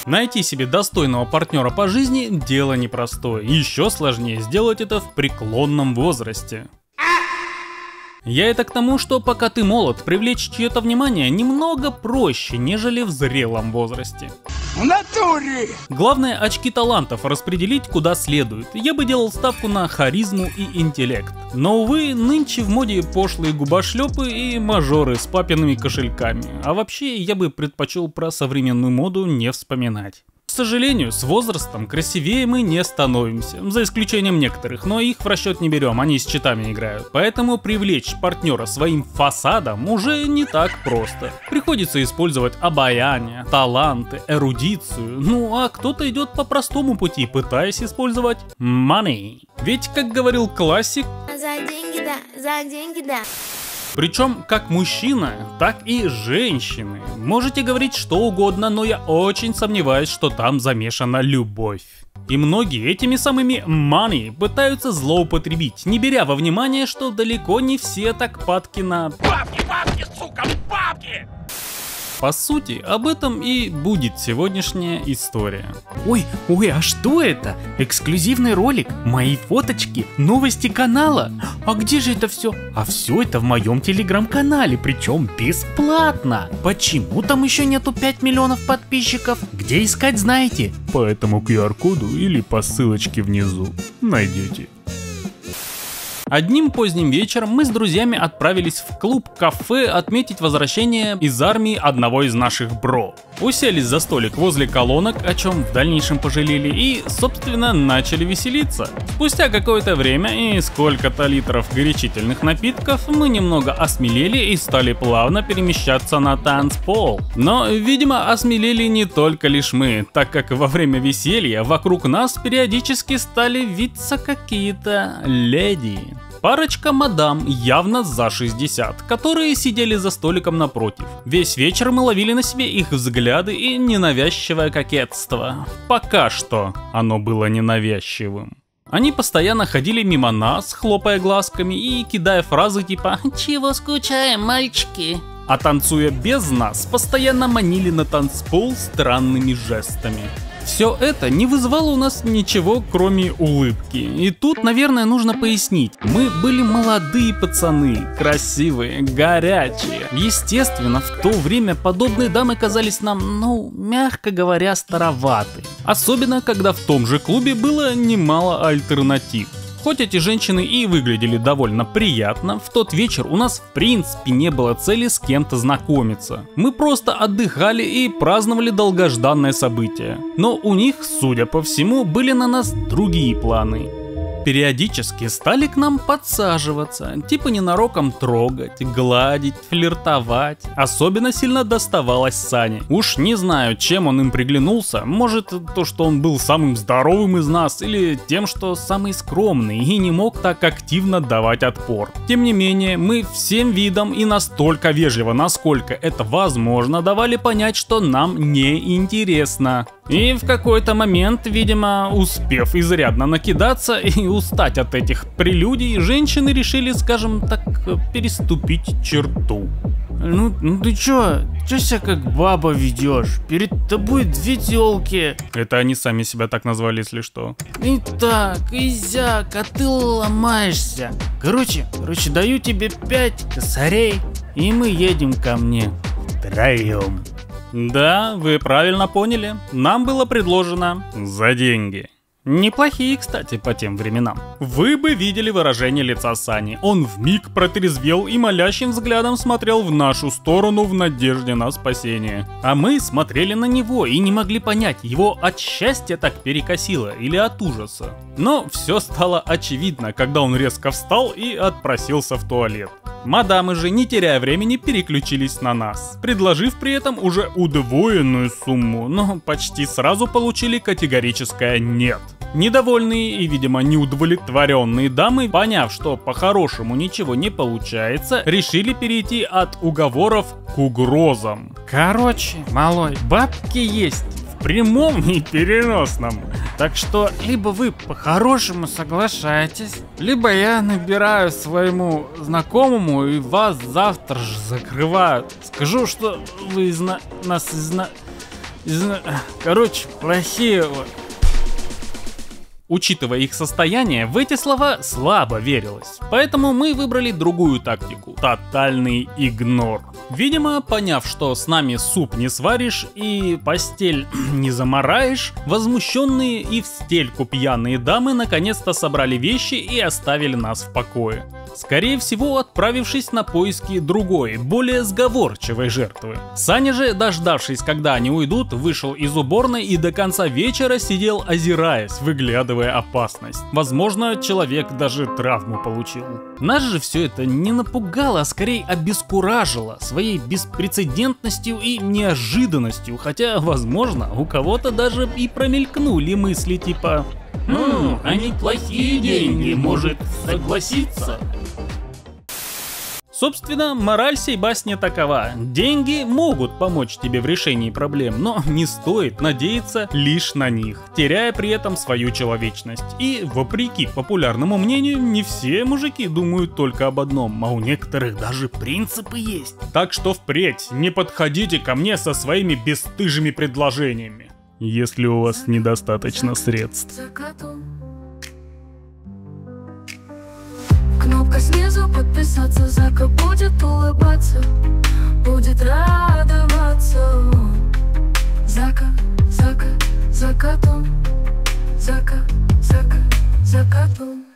Найти себе достойного партнера по жизни – дело непростое. Еще сложнее сделать это в преклонном возрасте. Я это к тому, что пока ты молод, привлечь чье-то внимание немного проще, нежели в зрелом возрасте. В натуре! Главное, очки талантов распределить куда следует. Я бы делал ставку на харизму и интеллект. Но, увы, нынче в моде пошлые губошлепы и мажоры с папиными кошельками. А вообще, я бы предпочел про современную моду не вспоминать. К сожалению, с возрастом красивее мы не становимся, за исключением некоторых, но их в расчет не берем, они с читами играют. Поэтому привлечь партнера своим фасадом уже не так просто. Приходится использовать обаяние, таланты, эрудицию, ну а кто-то идет по простому пути, пытаясь использовать money. Ведь, как говорил классик, За деньги да. причем как мужчина, так и женщины. Можете говорить что угодно, но я очень сомневаюсь, что там замешана любовь. И многие этими самыми money пытаются злоупотребить, не беря во внимание, что далеко не все так падки на... Бабки, сука, бабки! По сути, об этом и будет сегодняшняя история. Ой, а что это? Эксклюзивный ролик, мои фоточки, новости канала. А где же это все? А все это в моем телеграм-канале, причем бесплатно. Почему там еще нету 5 миллионов подписчиков? Где искать, знаете? По этому QR-коду или по ссылочке внизу найдете. Одним поздним вечером мы с друзьями отправились в клуб-кафе отметить возвращение из армии одного из наших бро. Уселись за столик возле колонок, о чем в дальнейшем пожалели, и, собственно, начали веселиться. Спустя какое-то время и сколько-то литров горячительных напитков мы немного осмелели и стали плавно перемещаться на танцпол. Но, видимо, осмелели не только лишь мы, так как во время веселья вокруг нас периодически стали виться какие-то леди. Парочка мадам, явно за 60, которые сидели за столиком напротив. Весь вечер мы ловили на себе их взгляды и ненавязчивое кокетство. Пока что оно было ненавязчивым. Они постоянно ходили мимо нас, хлопая глазками и кидая фразы типа «Чего скучаем, мальчики?», а танцуя без нас, постоянно манили на танцпол странными жестами. Все это не вызвало у нас ничего, кроме улыбки. И тут, наверное, нужно пояснить. Мы были молодые пацаны, красивые, горячие. Естественно, в то время подобные дамы казались нам, ну, мягко говоря, староваты. Особенно, когда в том же клубе было немало альтернатив. Хоть эти женщины и выглядели довольно приятно, в тот вечер у нас в принципе не было цели с кем-то знакомиться. Мы просто отдыхали и праздновали долгожданное событие. Но у них, судя по всему, были на нас другие планы. Периодически стали к нам подсаживаться, типа ненароком трогать, гладить, флиртовать. Особенно сильно доставалось Сане. Уж не знаю, чем он им приглянулся, может то, что он был самым здоровым из нас, или тем, что самый скромный и не мог так активно давать отпор. Тем не менее, мы всем видом и настолько вежливо, насколько это возможно, давали понять, что нам не интересно. И в какой-то момент, видимо, успев изрядно накидаться и устать от этих прелюдий, женщины решили, скажем так, переступить черту. Ну ты чё себя как баба ведешь? Перед тобой две тёлки. Это они сами себя так назвали, если что. И так, и сяк, а ты ломаешься. Короче, даю тебе 5 косарей, и мы едем ко мне втроем. Да, вы правильно поняли. Нам было предложено за деньги. Неплохие, кстати, по тем временам. Вы бы видели выражение лица Сани. Он вмиг протрезвел и молящим взглядом смотрел в нашу сторону в надежде на спасение. А мы смотрели на него и не могли понять, его от счастья так перекосило или от ужаса. Но все стало очевидно, когда он резко встал и отпросился в туалет. Мадамы же, не теряя времени, переключились на нас, предложив при этом уже удвоенную сумму, но почти сразу получили категорическое «нет». Недовольные и, видимо, неудовлетворенные дамы, поняв, что по-хорошему ничего не получается, решили перейти от уговоров к угрозам. Короче, малой, бабки есть. В прямом и переносном. Так что либо вы по-хорошему соглашаетесь, либо я набираю своему знакомому и вас завтра же закрывают. Скажу, что вы Короче, плохие... Учитывая их состояние, в эти слова слабо верилось. Поэтому мы выбрали другую тактику – тотальный игнор. Видимо, поняв, что с нами суп не сваришь и постель не замараешь, возмущенные и в стельку пьяные дамы наконец-то собрали вещи и оставили нас в покое. Скорее всего, отправившись на поиски другой, более сговорчивой жертвы. Саня же, дождавшись, когда они уйдут, вышел из уборной и до конца вечера сидел, озираясь, выглядывая опасность. Возможно, человек даже травму получил. Нас же все это не напугало, а скорее обескуражило своей беспрецедентностью и неожиданностью, хотя, возможно, у кого-то даже и промелькнули мысли типа... а неплохие деньги, может согласиться? Собственно, мораль сей басни такова. Деньги могут помочь тебе в решении проблем, но не стоит надеяться лишь на них, теряя при этом свою человечность. И, вопреки популярному мнению, не все мужики думают только об одном, а у некоторых даже принципы есть. Так что впредь не подходите ко мне со своими бесстыжими предложениями, если у вас недостаточно средств. Кнопка снизу подписаться, Зака будет улыбаться, будет радоваться. Зака, Зака, закатом, Зака, Зака, закатом.